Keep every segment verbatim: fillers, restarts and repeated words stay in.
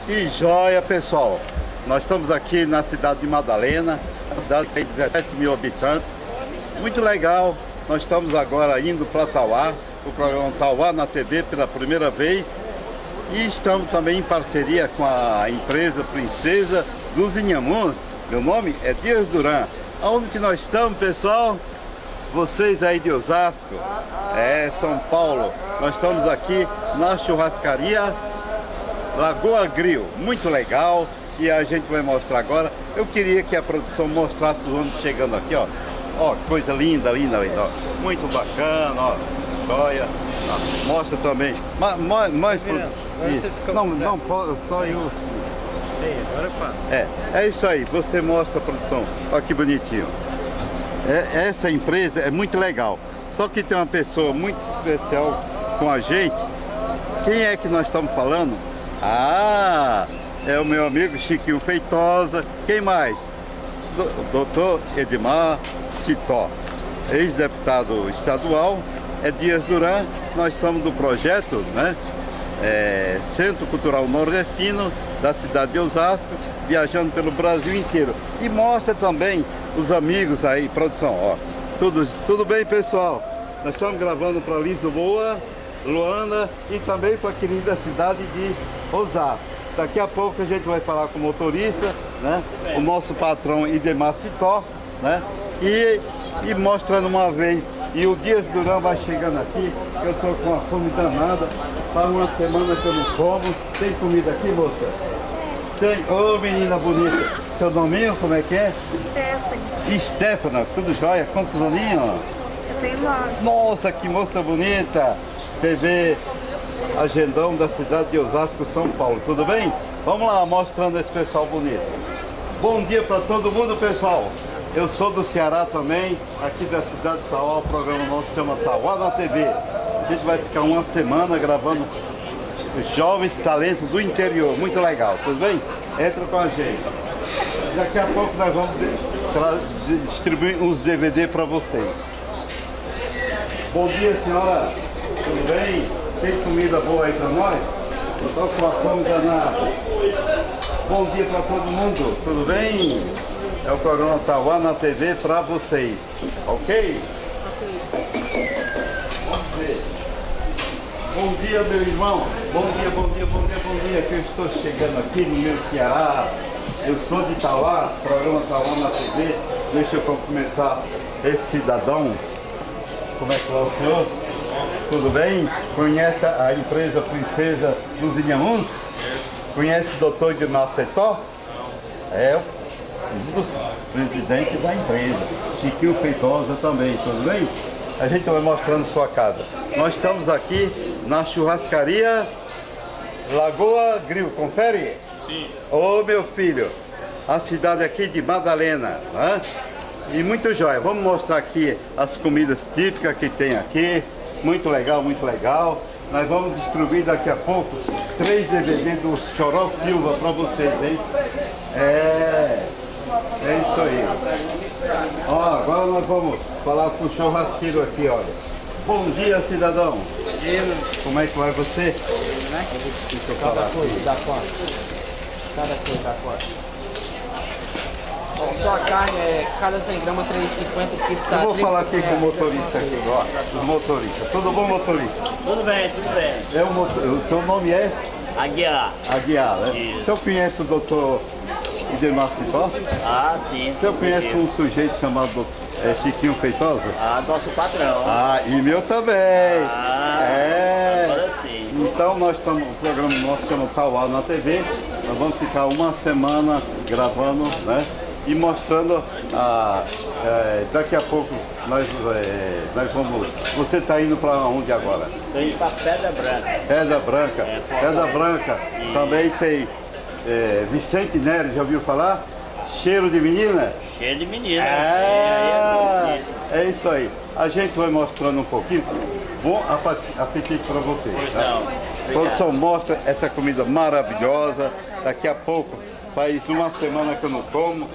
Que joia, pessoal! Nós estamos aqui na cidade de Madalena, uma cidade que tem dezessete mil habitantes. Muito legal. Nós estamos agora indo para Tauá, o programa Tauá na T V pela primeira vez. E estamos também em parceria com a empresa Princesa dos Inhamuns. Meu nome é Dias Duran. Aonde que nós estamos, pessoal? Vocês aí de Osasco, é São Paulo. Nós estamos aqui na churrascaria Lagoa Grill, muito legal, e a gente vai mostrar agora. Eu queria que a produção mostrasse os ônibus chegando aqui, ó. Ó, que coisa linda, linda, linda, ó. Muito bacana, ó. Joia. Ó, mostra também. Ma, ma, mais pro... Não, não, só eu. É, é isso aí, você mostra a produção. Olha que bonitinho. É, essa empresa é muito legal. Só que tem uma pessoa muito especial com a gente. Quem é que nós estamos falando? Ah, é o meu amigo Chiquinho Feitosa. Quem mais? doutor Edmar Citó, ex-deputado estadual. É Dias Duran. Nós somos do projeto, né? É, Centro Cultural Nordestino da cidade de Osasco, viajando pelo Brasil inteiro. E mostra também os amigos aí, produção, ó. Tudo, tudo bem, pessoal? Nós estamos gravando para Lisboa, Luanda e também para a querida cidade de Osasco. Daqui a pouco a gente vai falar com o motorista, né? O nosso patrão Idemar Citó, né? E, e mostrando uma vez. E o Dias Duran vai chegando aqui. Eu tô com uma fome danada. Faz uma semana que eu não como. Tem comida aqui, moça? Tem. Ô, oh, menina bonita. Seu nominho, como é que é? Stephanie. Stephanie, tudo jóia? Quantos aninhos? Eu tenho nove. Nossa, que moça bonita. T V Agendão da cidade de Osasco, São Paulo. Tudo bem? Vamos lá, mostrando esse pessoal bonito. Bom dia para todo mundo, pessoal. Eu sou do Ceará também, aqui da cidade de Tauá. O programa nosso chama Tauá na T V. A gente vai ficar uma semana gravando jovens talentos do interior. Muito legal, tudo bem? Entra com a gente. Daqui a pouco nós vamos distribuir uns D V D para vocês. Bom dia, senhora. Tudo bem? Tem comida boa aí para nós? Eu estou com a fome danada. Bom dia para todo mundo, tudo bem? É o programa Tauá na T V para vocês, ok? Vamos ver. Bom dia, meu irmão. Bom dia, bom dia, bom dia, bom dia. Que eu estou chegando aqui no meu Ceará. Eu sou de Tauá, programa Tauá na T V. Deixa eu cumprimentar esse cidadão. Como é que vai o senhor? Tudo bem? Conhece a empresa Princesa dos Inhamuns? Conhece o doutor Edmar Citó? É um dos presidentes da empresa. Chiquinho Feitosa também, tudo bem? A gente vai mostrando sua casa. Nós estamos aqui na churrascaria Lagoa Grill, confere? Sim. Ô, meu filho, a cidade aqui de Madalena, né? E muito jóia. Vamos mostrar aqui as comidas típicas que tem aqui. Muito legal, muito legal. Nós vamos distribuir daqui a pouco três D V Ds do Choró Silva para vocês, hein? É, é isso aí. Ó, agora nós vamos falar com o churrasqueiro aqui, olha. Bom dia, cidadão. Bom dia. Como é que vai você? Né? Deixa eu falar Cada coisa, dá quanto? Cada coisa, dá quanto? Bom, só a carne é cada cem gramas, três reais e cinquenta centavos. Eu vou falar aqui com o motorista aqui, ó. Os motoristas. Tudo bom, motorista? Tudo bem, tudo bem. É o, motor... o seu nome é? Aguiar. Aguiar, né? Isso. O senhor conhece o doutor Idemar Citó? Ah, sim. O senhor conhece um sujeito chamado é, Chiquinho Feitosa? Ah, nosso patrão. Ah, e meu também. Ah, é. Agora sim. Então nós estamos, o programa nosso chama Tauá na T V. Nós vamos ficar uma semana gravando, né? E mostrando, a, é, daqui a pouco nós, é, nós vamos... Você está indo para onde agora? Estou indo para Pedra Branca. Pedra Branca. É, Pedra Branca. E... Também tem é, Vicente Nery, já ouviu falar? Cheiro de menina? Cheiro de menina. É, é, é isso aí. A gente vai mostrando um pouquinho. Bom apetite para vocês. Pois tá? não. A produção mostra essa comida maravilhosa. Daqui a pouco, faz uma semana que eu não como.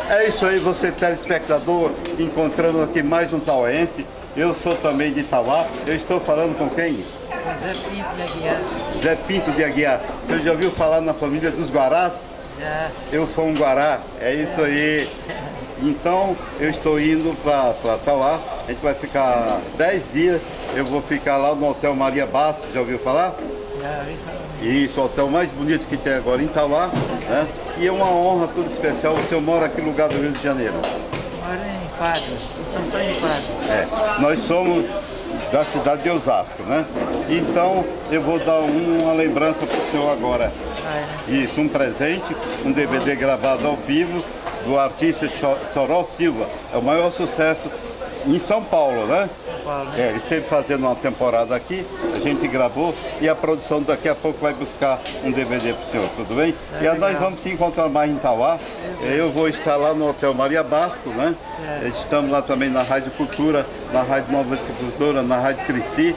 É isso aí, você telespectador, encontrando aqui mais um tauense. Eu sou também de Itauá. Eu estou falando com quem? Zé Pinto de Aguiar. Zé Pinto de Aguiar. Você já ouviu falar na família dos Guarás? Já. Eu sou um Guará, é isso aí. Então, eu estou indo para Itauá. A gente vai ficar dez dias. Eu vou ficar lá no Hotel Maria Bastos, já ouviu falar? Já ouvi falar. Isso, o hotel mais bonito que tem agora em Itauá, né? E é uma honra tudo especial. O senhor mora aqui no lugar do Rio de Janeiro? Moro em Quadros, em São Antônio de Quadros. É, nós somos da cidade de Osasco, né? Então, eu vou dar uma lembrança para o senhor agora. Ah, é, né? Isso, um presente, um D V D gravado ao vivo do artista Soró Silva. É o maior sucesso em São Paulo, né? São Paulo, né? É, ele esteve fazendo uma temporada aqui, a gente gravou e a produção daqui a pouco vai buscar um D V D para o senhor, tudo bem? É, e aí nós legal. vamos se encontrar mais em Itauá. Eu vou estar lá no Hotel Maria Bastos, né? É. Estamos lá também na Rádio Cultura, na Rádio Nova Difusora, na Rádio Crici.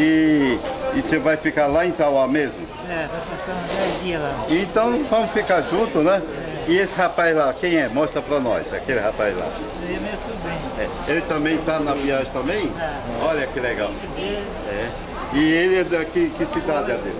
E, e você vai ficar lá em Itauá mesmo? É, vai passar uns dez dias lá. Então vamos ficar juntos, né? E esse rapaz lá, quem é? Mostra pra nós, aquele rapaz lá. Ele é meu sobrinho. É, ele também está na viagem também? Tá. Olha que legal. Ele É. E ele é daqui, que cidade é dele?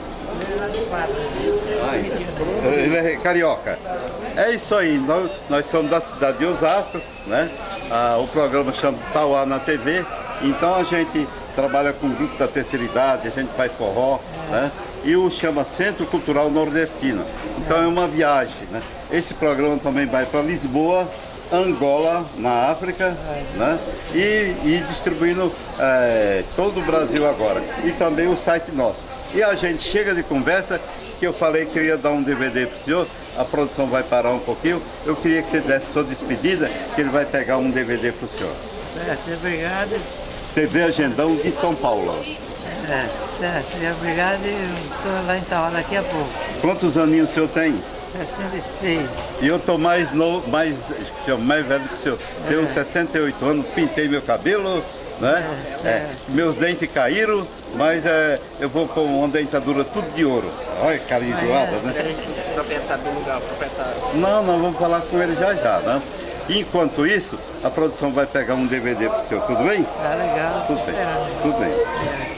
é lá de Quadros. Ele é Ai, pequeno, né? ele é carioca. É isso aí, nós, nós somos da cidade de Osasco, né? Ah, o programa chama Itauá na T V, então a gente trabalha com o grupo da terceira idade, a gente faz forró, né? E o chama Centro Cultural Nordestino. Então é uma viagem, né? Esse programa também vai para Lisboa, Angola, na África, né? E, e distribuindo é, todo o Brasil agora. E também o site nosso. E a gente chega de conversa, que eu falei que eu ia dar um D V D para o senhor, a produção vai parar um pouquinho. Eu queria que você desse sua despedida, que ele vai pegar um D V D para o senhor. Certo, obrigado. T V Agendão de São Paulo. É, certo, obrigado. Eu estou lá em Itauá daqui a pouco. Quantos aninhos o senhor tem? sessenta e seis. E eu tô mais novo, mais, mais velho que o senhor. Tenho É. sessenta e oito anos, pintei meu cabelo, né? É, É, meus dentes caíram, mas é, eu vou com uma dentadura tudo de ouro. Olha, cara enjoada, né? Proprietário do lugar, proprietário. Não, nós vamos falar com ele já já, né? Enquanto isso, a produção vai pegar um D V D pro senhor, tudo bem? Tá legal. Tudo bem, esperando. tudo bem.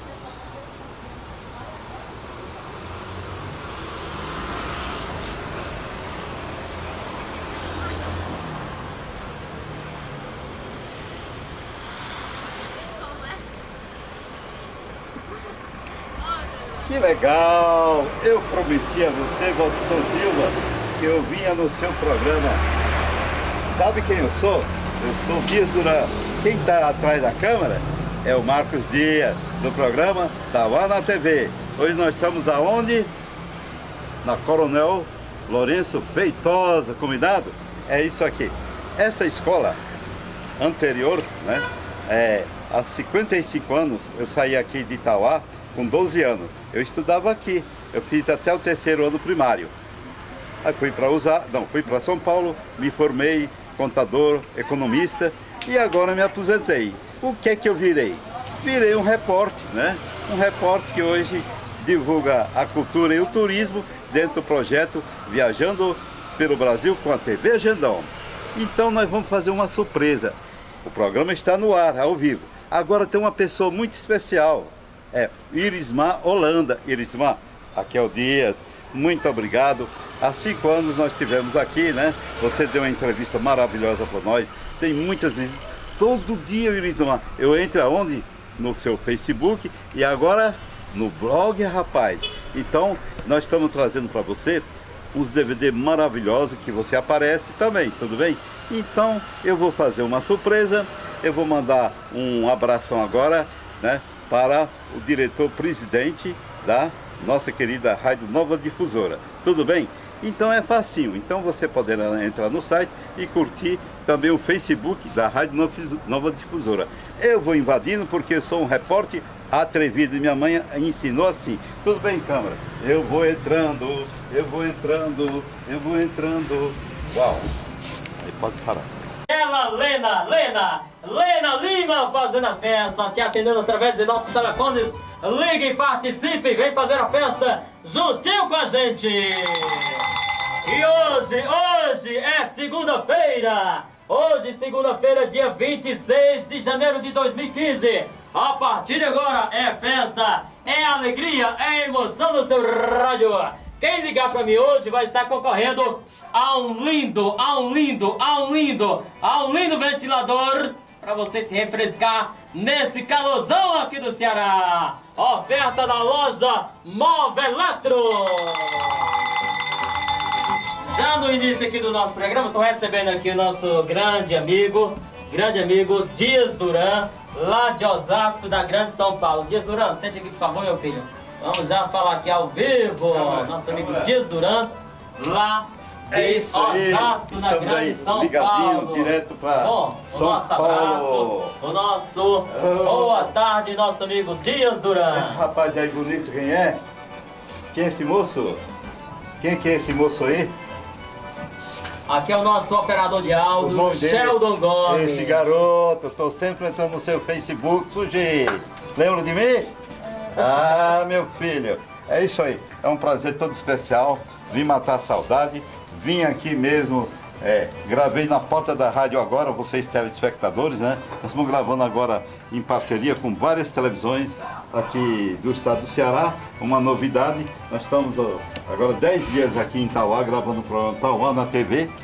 Que legal! Eu prometi a você, Waldson Silva, que eu vinha no seu programa. Sabe quem eu sou? Eu sou o Dias Duran. Quem está atrás da câmera é o Marcos Dias, do programa Itauá na T V. Hoje nós estamos aonde? Na Coronel Lourenço Feitosa, combinado? É isso aqui. Essa escola anterior, né? É, há cinquenta e cinco anos eu saí aqui de Itauá com doze anos. Eu estudava aqui, eu fiz até o terceiro ano primário. Aí fui para usar, não, fui para São Paulo, me formei contador, economista e agora me aposentei. O que é que eu virei? Virei um repórter, né? Um repórter que hoje divulga a cultura e o turismo dentro do projeto Viajando pelo Brasil com a T V Agendão. Então nós vamos fazer uma surpresa. O programa está no ar, ao vivo. Agora tem uma pessoa muito especial. É Irismar Holanda. Irismar, aqui é o Dias, muito obrigado. Há cinco anos nós estivemos aqui, né? Você deu uma entrevista maravilhosa para nós. Tem muitas vezes, todo dia, Irismar, eu entro aonde? No seu Facebook e agora no blog, rapaz. Então, nós estamos trazendo para você uns D V D maravilhosos que você aparece também, tudo bem? Então, eu vou fazer uma surpresa. Eu vou mandar um abração agora, né? Para o diretor-presidente da nossa querida Rádio Nova Difusora. Tudo bem? Então é facinho. Então você poderá entrar no site e curtir também o Facebook da Rádio Nova Difusora. Eu vou invadindo porque eu sou um repórter atrevido e minha mãe ensinou assim. Tudo bem, câmera? Eu vou entrando, eu vou entrando, eu vou entrando. Uau! Aí pode parar. Ela, Lena, Lena, Lena Lima fazendo a festa, te atendendo através de nossos telefones. Ligue e participe, vem fazer a festa juntinho com a gente. E hoje, hoje é segunda-feira. Hoje, segunda-feira, dia vinte e seis de janeiro de dois mil e quinze. A partir de agora é festa, é alegria, é emoção no seu rádio. Quem ligar pra mim hoje vai estar concorrendo a um lindo, a um lindo, a um lindo, a um lindo ventilador para você se refrescar nesse calorzão aqui do Ceará. Oferta da loja Movelatro. Já no início aqui do nosso programa, estou recebendo aqui o nosso grande amigo, grande amigo Dias Duran, lá de Osasco, da Grande São Paulo. Dias Duran, sente aqui por favor, meu filho. Vamos já falar aqui ao vivo, Calma, nosso amigo calma. Dias Duran, lá de É isso aí, Osasco, na estamos Grande aí, São ligadinho, Paulo. direto para Bom, o São nosso Paulo. abraço, o nosso Oh. boa tarde, nosso amigo Dias Duran. Esse rapaz aí bonito, quem é? Quem é esse moço? Quem que é esse moço aí? Aqui é o nosso operador de O áudio, nome dele? Sheldon Gomes. Esse garoto, estou sempre entrando no seu Facebook, sujeito. Lembra de mim? Ah, meu filho, é isso aí. É um prazer todo especial. Vim matar a saudade. Vim aqui mesmo, é, gravei na porta da rádio agora, vocês telespectadores, né? Nós estamos gravando agora em parceria com várias televisões aqui do estado do Ceará. Uma novidade, nós estamos ó, agora dez dias aqui em Tauá, gravando o programa Tauá na T V.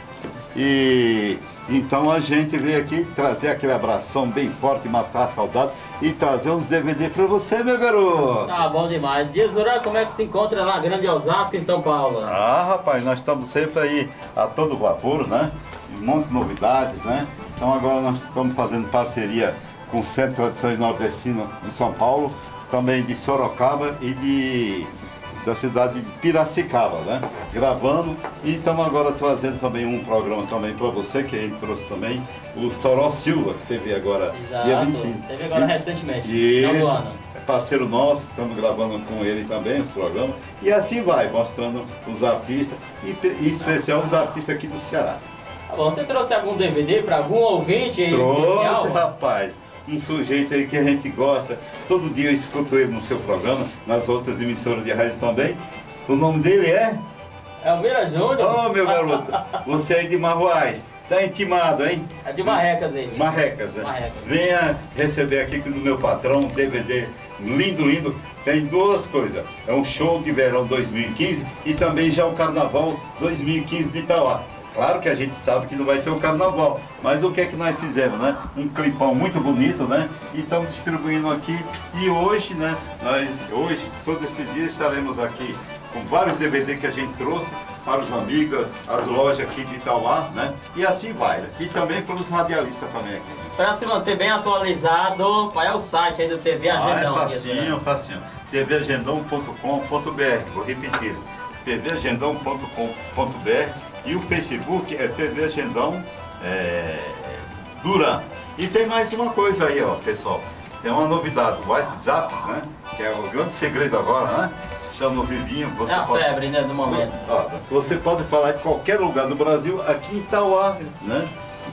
E então a gente veio aqui trazer aquele abração bem forte, matar a saudade e trazer uns D V D para você, meu garoto. Tá bom demais. Dias Duran, como é que se encontra lá, Grande Osasco, em São Paulo? Ah, rapaz, nós estamos sempre aí a todo vapor, né? Um monte de novidades, né? Então agora nós estamos fazendo parceria com o Centro de Tradições Nordestinas de São Paulo, também de Sorocaba e de, da cidade de Piracicaba, né? Gravando e estamos agora trazendo também um programa também para você, que a gente trouxe também, o Soró Silva, que teve agora Exato. dia vinte e cinco. Teve agora vinte recentemente, final do Isso. ano. É parceiro nosso, estamos gravando com ele também o programa. E assim vai, mostrando os artistas, e em especial os artistas aqui do Ceará. Tá bom, você trouxe algum D V D para algum ouvinte aí Trouxe, especial? rapaz, um sujeito aí que a gente gosta. Todo dia eu escuto ele no seu programa, nas outras emissoras de rádio também. O nome dele é? É o Mira Júnior? Ô, meu garoto, você aí de Marroais, tá intimado, hein? É de Marrecas ele. Marrecas, né? Marrecas. Venha receber aqui do meu patrão um D V D lindo, lindo. Tem duas coisas. É um show de verão dois mil e quinze e também já o Carnaval dois mil e quinze de Itauá. Claro que a gente sabe que não vai ter o Carnaval, mas o que é que nós fizemos, né? Um clipão muito bonito, né? E estamos distribuindo aqui. E hoje, né? Nós, hoje, todos esses dias estaremos aqui com vários D V D que a gente trouxe para os amigos, as lojas aqui de Itauá, né? E assim vai, né? E também para os radialistas também aqui. Para se manter bem atualizado, qual é o site aí do T V Agendão? Ah, é facinho, facinho. T V agendão ponto com ponto B R, vou repetir. T V agendão ponto com ponto B R e o Facebook é T V Agendão é, Duran. E tem mais uma coisa aí, ó, pessoal. Tem uma novidade, o WhatsApp, né? Que é o grande segredo agora, né? Chama o Vivinho. Você É a pode... febre, né, do momento. Ó, você pode falar em qualquer lugar do Brasil, aqui em Itauá, né?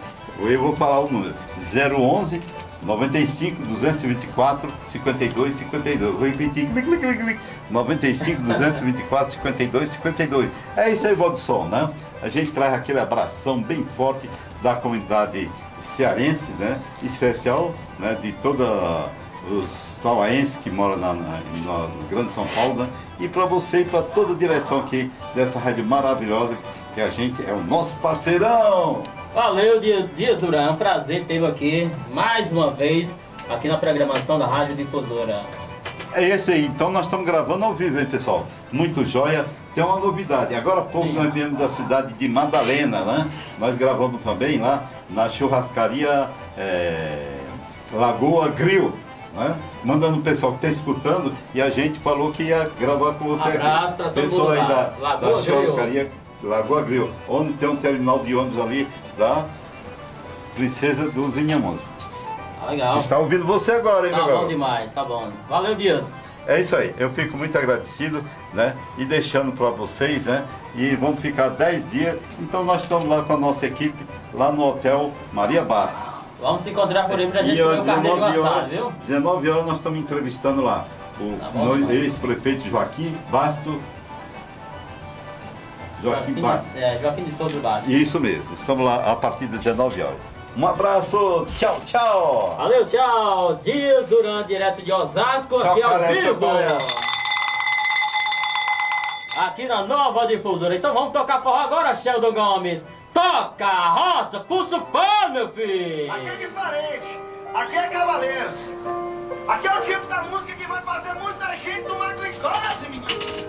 Eu vou falar o número: zero onze, noventa e cinco, duzentos e vinte e quatro, cinquenta e dois, cinquenta e dois. Vou repetir: clic, clic, clic, clic. noventa e cinco, duzentos e vinte e quatro, cinquenta e dois, cinquenta e dois. É isso aí, Valdisson, né? A gente traz aquele abração bem forte da comunidade cearense, né? Especial, né? De toda os tauaenses que moram na, na, na Grande São Paulo, né? E para você e para toda a direção aqui dessa rádio maravilhosa, que a gente é o nosso parceirão. Valeu, Dias Duran, é um prazer tê-lo aqui mais uma vez aqui na programação da Rádio Difusora. É esse aí, então nós estamos gravando ao vivo, hein, pessoal? Muito joia. Tem uma novidade, agora há pouco Sim. nós viemos da cidade de Madalena, né? Nós gravamos também lá na churrascaria é, Lagoa Grill, né? Mandando o pessoal que está escutando, e a gente falou que ia gravar com você Abraço aqui. pra todo Pessoal mundo aí lá. da, Lagoa da churrascaria Lagoa Grill, onde tem um terminal de ônibus ali da Princesa dos Inhamuns. Ah, legal. Está ouvindo você agora, hein, Tá meu bom garoto? demais, tá bom. Valeu, Dias. É isso aí, eu fico muito agradecido, né? E deixando para vocês, né? E vamos ficar dez dias. Então nós estamos lá com a nossa equipe, lá no Hotel Maria Bastos. Vamos se encontrar por aí pra gente E comer às o carneiro dezenove assado, horas, viu? dezenove horas nós estamos entrevistando lá o Tá bom, no- tá. ex-prefeito Joaquim Bastos. Joaquim Joaquim, Bar. de, é, Joaquim de Souza Baixo. Isso mesmo, estamos lá a partir das dezenove horas. Um abraço, tchau, tchau! Valeu, tchau! Dias Duran, direto de Osasco, Tchau, aqui ao Caré, tchau, vivo! Caré. Aqui na Nova Difusora. Então vamos tocar forró agora, Sheldon Gomes. Toca a roça, pulso fã, meu filho! Aqui é diferente, aqui é Cavaleiros. Aqui é o tipo da música que vai fazer muita gente tomar glicose, menino.